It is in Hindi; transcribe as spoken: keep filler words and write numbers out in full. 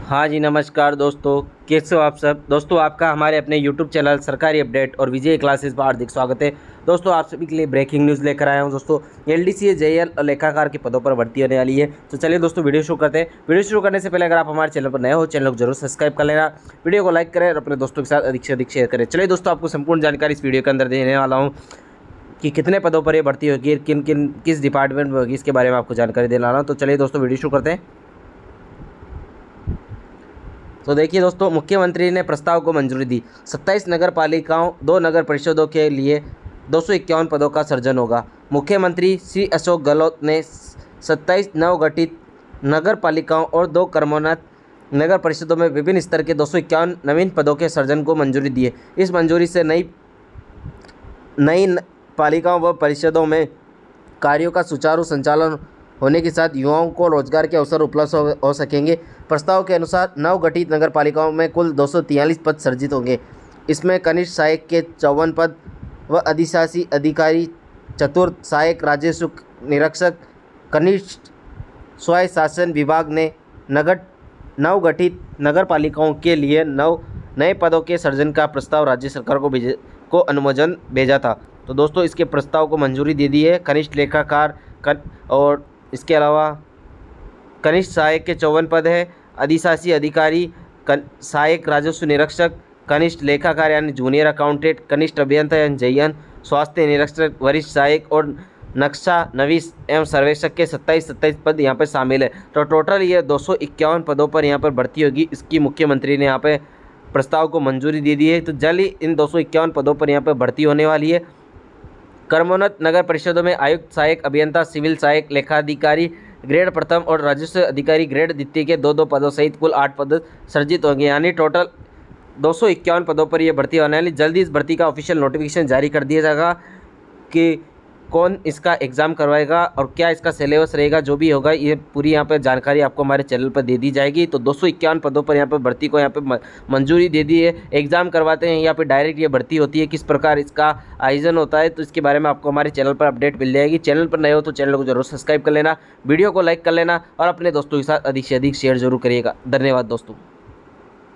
हाँ जी, नमस्कार दोस्तों, कैसे हो आप सब। दोस्तों आपका हमारे अपने यूट्यूब चैनल सरकारी अपडेट और विजय क्लासेस पर हार्दिक स्वागत है। दोस्तों आप सभी के लिए ब्रेकिंग न्यूज़ लेकर आया हूँ। दोस्तों एलडीसी, जेएल और लेखाकार के पदों पर भर्ती होने वाली है। तो चलिए दोस्तों वीडियो शुरू करते हैं। वीडियो शुरू करने से पहले अगर आप हमारे चैनल पर नए हो, चैनल को जरूर सब्सक्राइब कर लेना, वीडियो को लाइक करें और अपने दोस्तों के साथ अधिक से अधिक शेयर करें। चलिए दोस्तों, आपको संपूर्ण जानकारी इस वीडियो के अंदर देने वाला हूँ कि कितने पदों पर ये भर्ती होगी, किन किन किस डिपार्टमेंट में होगी, इसके बारे में आपको जानकारी देने वाला हूँ। तो चलिए दोस्तों वीडियो शुरू करते हैं। तो देखिए दोस्तों, मुख्यमंत्री ने प्रस्ताव को मंजूरी दी। सत्ताईस नगर पालिकाओं, दो नगर परिषदों के लिए दो सौ इक्यावन पदों का सृजन होगा। मुख्यमंत्री श्री अशोक गहलोत ने सत्ताईस नवगठित नगर पालिकाओं और दो क्रमोन्नत नगर परिषदों में विभिन्न स्तर के दो सौ इक्यावन नवीन पदों के सृजन को मंजूरी दी है। इस मंजूरी से नई नई पालिकाओं व परिषदों में कार्यों का सुचारू संचालन होने के साथ युवाओं को रोजगार के अवसर उपलब्ध हो, हो सकेंगे। प्रस्ताव के अनुसार नवगठित नगर पालिकाओं में कुल दो सौ तियालीस पद सृजित होंगे। इसमें कनिष्ठ सहायक के चौवन पद व अधिशासी अधिकारी, चतुर्थ सहायक राजस्व निरीक्षक, कनिष्ठ स्वयं शासन विभाग ने नगर नवगठित नगर पालिकाओं के लिए नव नए पदों के सृजन का प्रस्ताव राज्य सरकार को भेजे को अनुमोदन भेजा था। तो दोस्तों इसके प्रस्ताव को मंजूरी दे दी है। कनिष्ठ लेखाकार कर, और इसके अलावा कनिष्ठ सहायक के चौवन पद है, अधिशासी अधिकारी, सहायक राजस्व निरीक्षक, कनिष्ठ लेखाकार यानी जूनियर अकाउंटेंट, कनिष्ठ अभियंता यानी जयन, स्वास्थ्य निरीक्षक, वरिष्ठ सहायक और नक्शा नवीस एवं सर्वेक्षक के सत्ताईस सत्ताईस पद यहाँ पर शामिल है। तो टोटल ये दो सौ इक्यावन पदों पर यहाँ पर भर्ती होगी। इसकी मुख्यमंत्री ने यहाँ पे प्रस्ताव को मंजूरी दे दी है। तो जल्द ही इन दो सौ इक्यावन पदों पर यहाँ पर भर्ती होने वाली है। क्रमोन्नत नगर परिषदों में आयुक्त, सहायक अभियंता, सिविल सहायक, लेखाधिकारी ग्रेड प्रथम और राजस्व अधिकारी ग्रेड द्वितीय के दो दो पदों सहित कुल आठ पद सृजित होंगे। यानी टोटल दो सौ इक्यावन पदों पर यह भर्ती होने वाली। जल्दी इस भर्ती का ऑफिशियल नोटिफिकेशन जारी कर दिया जाएगा कि कौन इसका एग्ज़ाम करवाएगा और क्या इसका सिलेबस रहेगा। जो भी होगा ये पूरी यहाँ पर जानकारी आपको हमारे चैनल पर दे दी जाएगी। तो दो सौ इक्यावन पदों पर यहाँ पर भर्ती को यहाँ पर मंजूरी दे दी है। एग्ज़ाम करवाते हैं या फिर डायरेक्ट ये भर्ती होती है, किस प्रकार इसका आयोजन होता है, तो इसके बारे में आपको हमारे चैनल पर अपडेट मिल जाएगी। चैनल पर नए हो तो चैनल को जरूर सब्सक्राइब कर लेना, वीडियो को लाइक कर लेना और अपने दोस्तों के साथ अधिक से अधिक शेयर जरूर करिएगा। धन्यवाद दोस्तों।